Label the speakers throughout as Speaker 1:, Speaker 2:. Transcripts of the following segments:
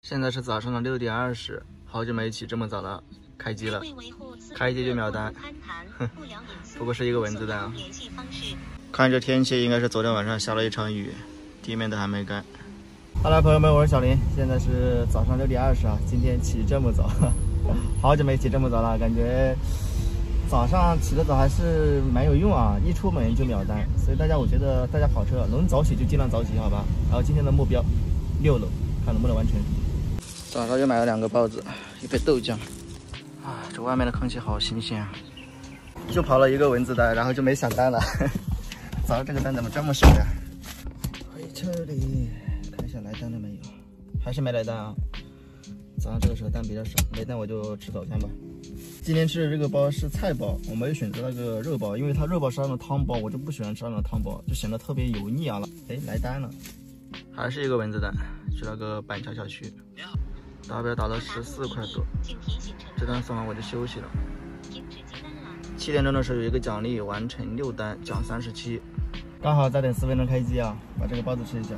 Speaker 1: 现在是早上的6:20，好久没起这么早了，开机了，开机就秒单，不过是一个文字单啊。看这天气，应该是昨天晚上下了一场雨，地面都还没干。好了，朋友们，我是小林，现在是早上6:20啊，今天起这么早，好久没起这么早了，感觉早上起得早还是蛮有用啊，一出门就秒单，所以我觉得大家跑车能早起就尽量早起，好吧？然后今天的目标6楼，看能不能完成。早上又买了2个包子，一杯豆浆。啊，这外面的空气好新鲜啊！就跑了一个文字单，然后就没下单了。早上这个单怎么这么少呀？回车里看一下来单了没有，还是没来单啊。早上这个时候单比较少，没单我就吃早餐吧。今天吃的这个包是菜包，我没有选择那个肉包，因为它肉包是那种汤包，我就不喜欢吃那种汤包，就显得特别油腻啊了。哎，来单了，还是一个文字单，去那个板桥小区，达标打了14块多。这单送完我就休息了。7点钟的时候有一个奖励，完成6单奖37，刚好再等4分钟开机啊，把这个包子吃一下。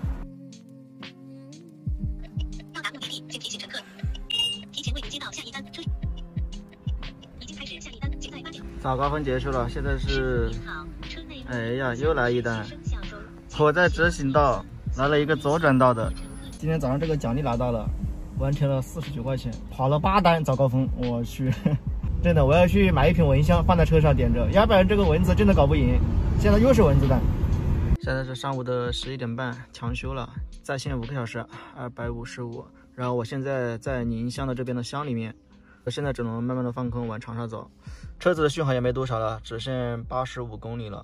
Speaker 2: 到达目的地，请提醒乘客，提前为您接到下一单车。已经开始下一单，请在8点。
Speaker 1: 早高峰结束了，现在是，哎呀，又来一单。我在直行道来了一个左转道的，今天早上这个奖励拿到了，完成了49块钱，跑了8单早高峰，我去，真的我要去买一瓶蚊香放在车上点着，要不然这个蚊子真的搞不赢。现在又是蚊子单。现在是上午的11点半，强休了，在线5个小时，255。然后我现在在宁乡的这边的乡里面，我现在只能慢慢的放空往长沙走，车子的续航也没多少了，只剩85公里了。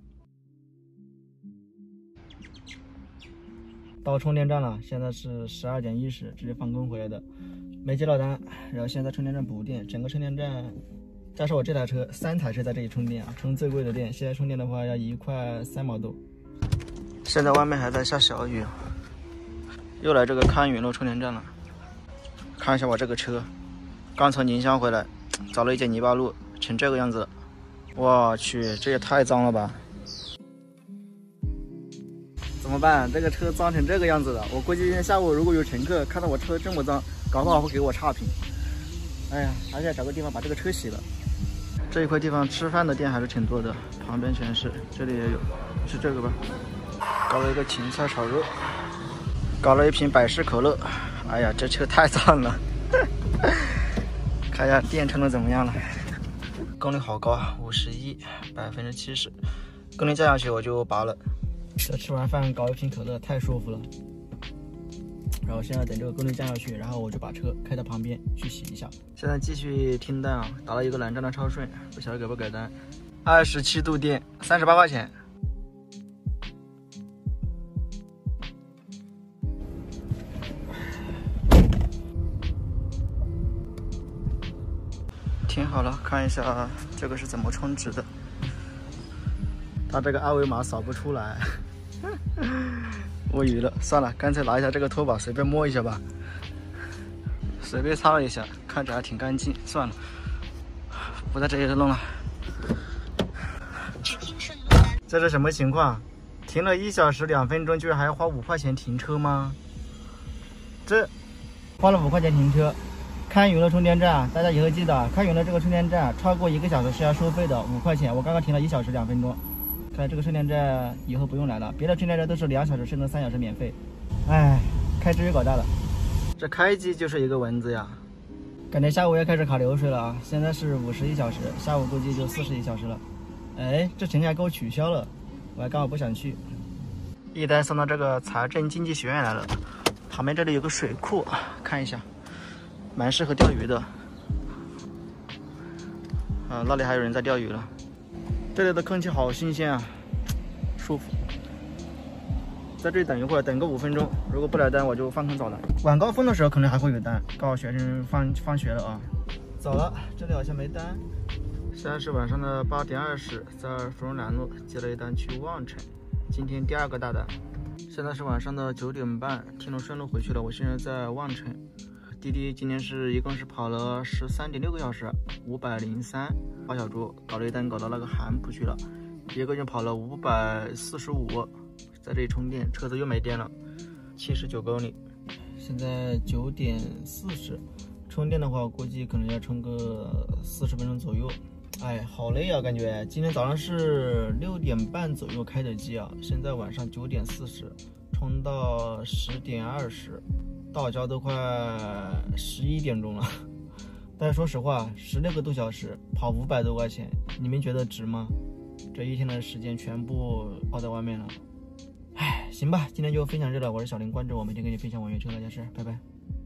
Speaker 1: 到充电站了，现在是12点10，直接放空回来的，没接到单。然后现在充电站补电，整个充电站加上我这台车，3台车在这里充电啊，充最贵的电，现在充电的话要1块3毛多。现在外面还在下小雨，又来这个康云路充电站了。看一下我这个车，刚从宁乡回来，找了一截泥巴路，成这个样子了。我去，这也太脏了吧！怎么办？这个车脏成这个样子了，我估计今天下午如果有乘客看到我车这么脏，搞不好会给我差评。哎呀，还是要找个地方把这个车洗了。这一块地方吃饭的店还是挺多的，旁边全是，这里也有，是这个吧？搞了一个芹菜炒肉，搞了一瓶百事可乐。哎呀，这车太脏了。看一下电充的怎么样了？功率好高啊，51%，70%，功率降下去我就拔了。这吃完饭搞一瓶可乐太舒服了。然后现在等这个功率降下去，然后我就把车开到旁边去洗一下。现在继续听单啊，打了一个南站的超顺，不晓得给不给单。27度电，38块钱。听好了，看一下这个是怎么充值的。它这个二维码扫不出来。无语了，算了，干脆拿一下这个拖把，随便摸一下吧。随便擦了一下，看着还挺干净，算了，不在这里弄了。这是什么情况？停了1小时2分钟，居然还要花5块钱停车吗？这花了5块钱停车。康云路充电站，大家以后记得，康云路这个充电站超过1个小时是要收费的，5块钱。我刚刚停了1小时2分钟。看这个充电站以后不用来了，别的充电站都是2小时甚至3小时免费。哎，开支又搞大了。这开机就是一个蚊子呀！感觉下午要开始卡流水了啊！现在是51小时，下午估计就41小时了。哎，这乘客还给我取消了，我还刚好不想去。一单送到这个财政经济学院来了，旁边这里有个水库，看一下，蛮适合钓鱼的。啊，那里还有人在钓鱼了。这里的空气好新鲜啊，舒服。在这里等一会儿，等个5分钟，如果不来单我就放空走了。晚高峰的时候可能还会有单，刚好学生放学了啊。走了，这里好像没单。现在是晚上的8点20，在芙蓉南路接了一单去望城，今天第2个大单。现在是晚上的9点半，天龙顺路回去了，我现在在望城。滴滴今天一共是跑了13.6个小时，503。花小猪搞了一单，搞到那个韩浦去了，一个就跑了545，在这里充电，车子又没电了，79公里。 现在9点40，充电的话估计可能要充个40分钟左右。哎，好累啊，感觉今天早上是6点半左右开的机啊，现在晚上9点40，充到10点20，到家都快11点钟了。但是说实话，16个多小时跑500多块钱，你们觉得值吗？这一天的时间全部泡在外面了。哎，行吧，今天就分享这了，我是小林，关注我，每天给你分享网约车大家事，拜拜。